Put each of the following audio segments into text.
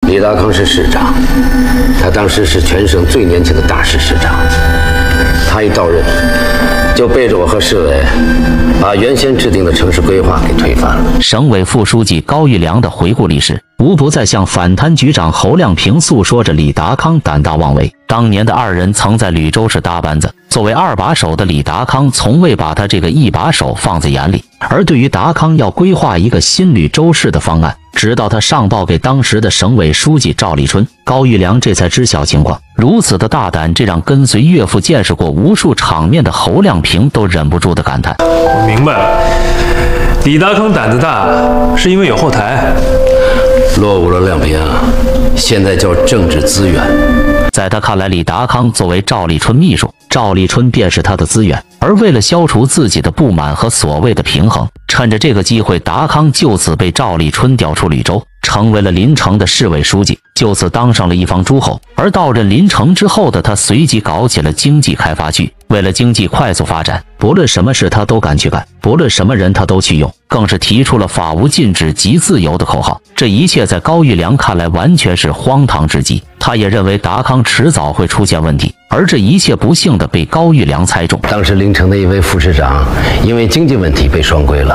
李达康是市长，他当时是全省最年轻的大市市长。他一到任，就背着我和市委，把原先制定的城市规划给推翻了。 省委副书记高玉良的回顾历史，无不在向反贪局长侯亮平诉说着李达康胆大妄为。当年的二人曾在吕州市搭班子，作为二把手的李达康从未把他这个一把手放在眼里。而对于达康要规划一个新吕州市的方案，直到他上报给当时的省委书记赵立春，高玉良这才知晓情况。如此的大胆，这让跟随岳父见识过无数场面的侯亮平都忍不住的感叹： 我明白了，李达康胆子大是因为有后台。 落伍了，亮平啊，现在叫政治资源。 在他看来，李达康作为赵立春秘书，赵立春便是他的资源。而为了消除自己的不满和所谓的平衡，趁着这个机会，达康就此被赵立春调出吕州，成为了临城的市委书记，就此当上了一方诸侯。而到任临城之后的他，随即搞起了经济开发区。为了经济快速发展，不论什么事他都敢去干，不论什么人他都去用，更是提出了法无禁止即自由的口号。这一切在高玉良看来完全是荒唐至极，他也认为达康迟早会出现问题，而这一切不幸的被高玉良猜中。 当时临城的一位副市长因为经济问题被双规了，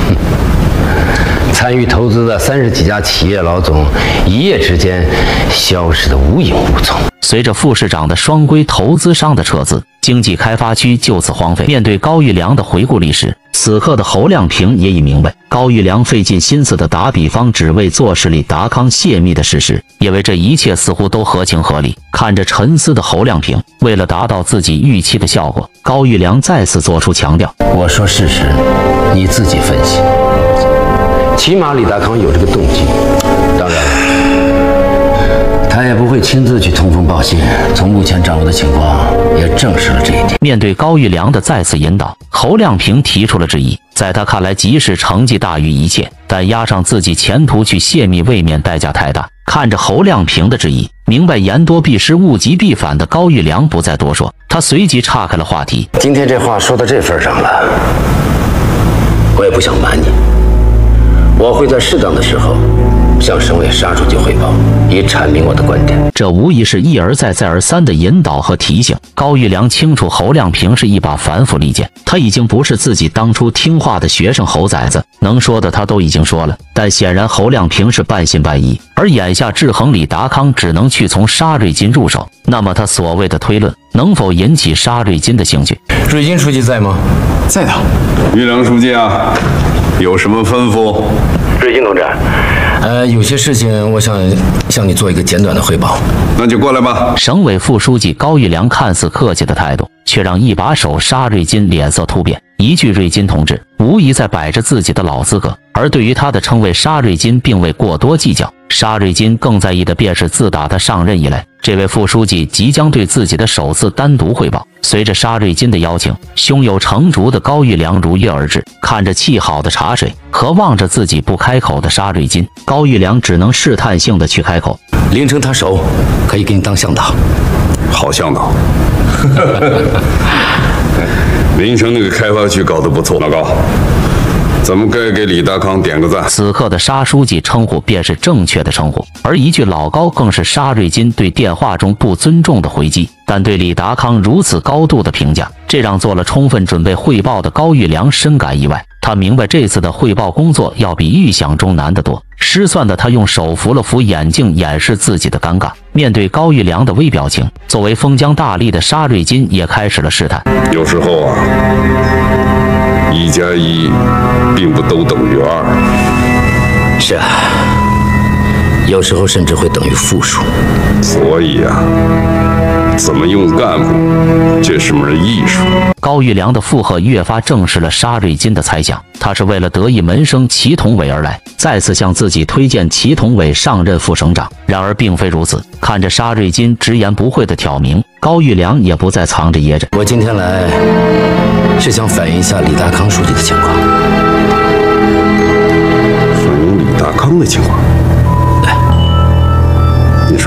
参与投资的30几家企业老总一夜之间消失得无影无踪。 随着副市长的双规，投资商的撤资，经济开发区就此荒废。面对高玉良的回顾历史，此刻的侯亮平也已明白，高玉良费尽心思的打比方，只为坐实李达康泄密的事实，因为这一切似乎都合情合理。看着沉思的侯亮平，为了达到自己预期的效果，高玉良再次做出强调： 我说事实，你自己分析。起码李达康有这个动机，当然了，他也不会亲自去通风报信。从目前掌握的情况也证实了这一点。 面对高玉良的再次引导，侯亮平提出了质疑。在他看来，即使成绩大于一切，但押上自己前途去泄密，未免代价太大。看着侯亮平的质疑，明白言多必失，物极必反的高玉良不再多说，他随即岔开了话题。 今天这话说到这份上了，我也不想瞒你，我会在适当的时候向省委沙书记汇报，以阐明我的观点。 这无疑是一而再再而三的引导和提醒。高玉良清楚侯亮平是一把反腐利剑，他已经不是自己当初听话的学生猴崽子，能说的他都已经说了。但显然侯亮平是半信半疑，而眼下制衡李达康只能去从沙瑞金入手。那么他所谓的推论能否引起沙瑞金的兴趣？ 瑞金书记在吗？ 在的。 玉良书记啊，有什么吩咐？ 瑞金同志，有些事情我想向你做一个简短的汇报。 那就过来吧。 省委副书记高玉良看似客气的态度，却让一把手沙瑞金脸色突变。一句瑞金同志，无疑在摆着自己的老资格。而对于他的称谓，沙瑞金并未过多计较。沙瑞金更在意的便是自打他上任以来，这位副书记即将对自己的首次单独汇报。随着沙瑞金的邀请，胸有成竹的高玉良如约而至。看着沏好的茶水和望着自己不开口的沙瑞金，高玉良只能试探性的去开口： 临城他熟，可以给你当向导。 好向导。临城那个开发区搞得不错，老高，咱们该给李达康点个赞。 此刻的沙书记称呼便是正确的称呼，而一句老高更是沙瑞金对电话中不尊重的回击。但对李达康如此高度的评价，这让做了充分准备汇报的高玉良深感意外。他明白这次的汇报工作要比预想中难得多。失算的他用手扶了扶眼镜，掩饰自己的尴尬。面对高玉良的微表情，作为封疆大吏的沙瑞金也开始了试探。 有时候啊，1+1并不都等于2。 是啊，有时候甚至会等于负数。 所以啊，怎么用干部，这是门艺术。 高玉良的附和越发证实了沙瑞金的猜想，他是为了得意门生祁同伟而来，再次向自己推荐祁同伟上任副省长。然而并非如此，看着沙瑞金直言不讳的挑明，高玉良也不再藏着掖着。 我今天来是想反映一下李达康书记的情况。 反映李达康的情况？ 对， 你说。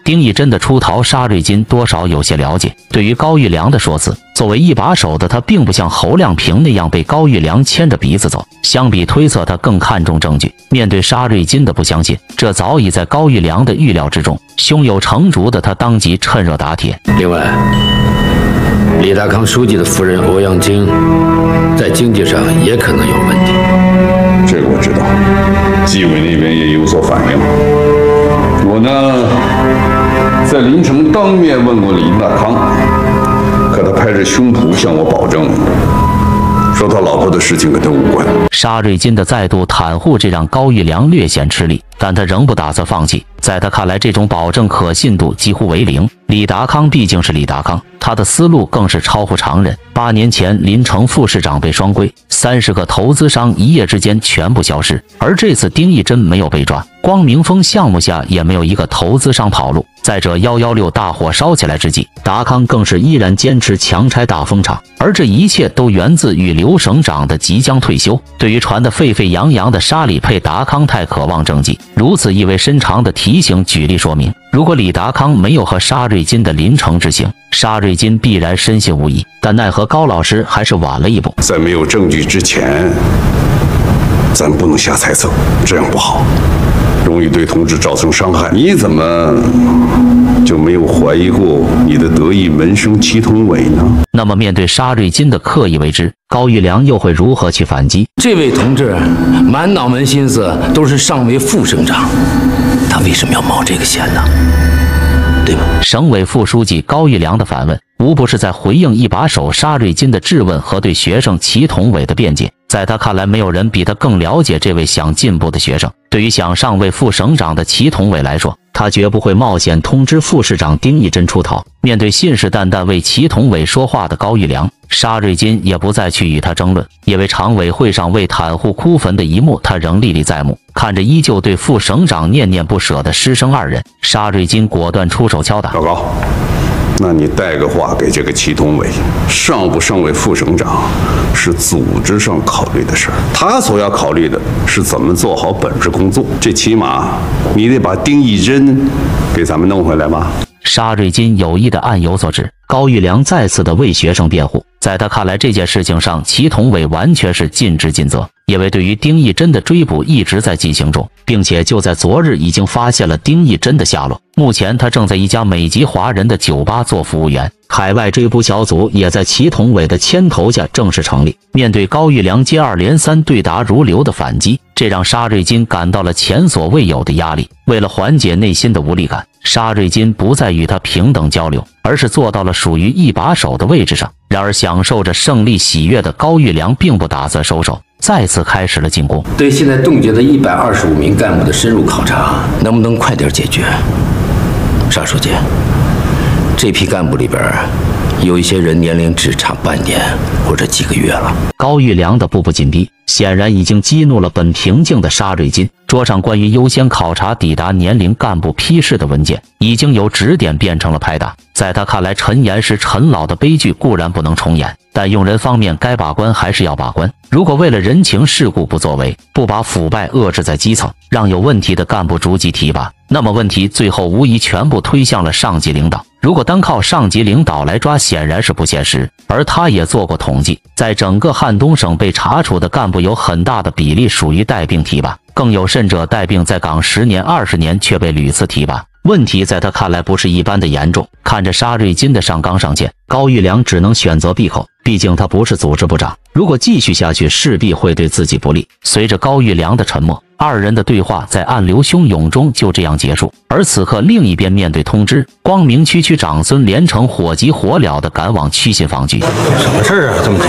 丁义珍的出逃，沙瑞金多少有些了解。对于高玉良的说辞，作为一把手的他，并不像侯亮平那样被高玉良牵着鼻子走。相比推测，他更看重证据。面对沙瑞金的不相信，这早已在高玉良的预料之中。胸有成竹的他当即趁热打铁。 另外，李大康书记的夫人欧阳菁在经济上也可能有问题。 这个我知道，纪委那边也有所反应。我呢，在临城当面问过李大康，可他拍着胸脯向我保证，说他老婆的事情跟他无关。 沙瑞金的再度袒护，这让高玉良略显吃力，但他仍不打算放弃。在他看来，这种保证可信度几乎为零。李达康毕竟是李达康，他的思路更是超乎常人。8年前，临城副市长被双规，30个投资商一夜之间全部消失，而这次丁义珍没有被抓，光明峰项目下也没有一个投资商跑路。再者，116大火烧起来之际，达康更是依然坚持强拆大风厂，而这一切都源自于刘省长的即将退休。对于传得沸沸扬扬的沙里佩达康太渴望政绩，如此意味深长的提醒举例说明，如果李达康没有和沙瑞金的临城之行，沙瑞金必然深信无疑。但奈何高老师还是晚了一步。 在没有证据之前，咱不能下猜测，这样不好，容易对同志造成伤害。你怎么就没有怀疑过你的得意门生祁同伟呢？ 那么面对沙瑞金的刻意为之，高玉良又会如何去反击？ 这位同志满脑门心思都是上为副省长，他为什么要冒这个险呢？对吧？ 省委副书记高玉良的反问，无不是在回应一把手沙瑞金的质问和对学生祁同伟的辩解。在他看来，没有人比他更了解这位想进步的学生。对于想上位副省长的祁同伟来说，他绝不会冒险通知副市长丁义珍出逃。面对信誓旦旦为祁同伟说话的高玉良，沙瑞金也不再去与他争论，因为常委会上为袒护哭坟的一幕，他仍历历在目。看着依旧对副省长念念不舍的师生二人，沙瑞金果断出手敲打。 老高，那你带个话给这个祁同伟，上不上为副省长是组织上考虑的事儿，他所要考虑的是怎么做好本职工作。这起码你得把丁义珍给咱们弄回来吧。 沙瑞金有意的暗有所指，高玉良再次的为学生辩护。在他看来，这件事情上祁同伟完全是尽职尽责，因为对于丁义珍的追捕一直在进行中，并且就在昨日已经发现了丁义珍的下落。目前他正在一家美籍华人的酒吧做服务员。海外追捕小组也在祁同伟的牵头下正式成立。面对高玉良接二连三对答如流的反击，这让沙瑞金感到了前所未有的压力。为了缓解内心的无力感，沙瑞金不再与他平等交流，而是坐到了属于一把手的位置上。然而享受着胜利喜悦的高玉良并不打算收手，再次开始了进攻。 对现在冻结的125名干部的深入考察，能不能快点解决？沙书记，这批干部里边有一些人年龄只差半年或者几个月了。 高玉良的步步紧逼，显然已经激怒了本平静的沙瑞金。桌上关于优先考察抵达年龄干部批示的文件，已经由指点变成了拍打。在他看来，陈岩石陈老的悲剧固然不能重演，但用人方面该把关还是要把关。如果为了人情世故不作为，不把腐败遏制在基层，让有问题的干部逐级提拔，那么问题最后无疑全部推向了上级领导。如果单靠上级领导来抓，显然是不现实。而他也做过统计，在整个汉东省被查处的干部有很大的比例属于带病提拔，更有甚者带病在岗10年、20年却被屡次提拔。问题在他看来不是一般的严重。看着沙瑞金的上纲上线，高玉良只能选择闭口，毕竟他不是组织部长，如果继续下去势必会对自己不利。随着高玉良的沉默，二人的对话在暗流汹涌中就这样结束。而此刻另一边面对通知，光明区区长孙连城火急火燎地赶往区信访局。 什么事儿啊？这么急？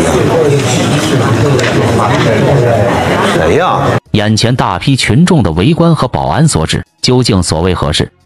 谁呀？ 眼前大批群众的围观和保安所指，究竟所谓何事？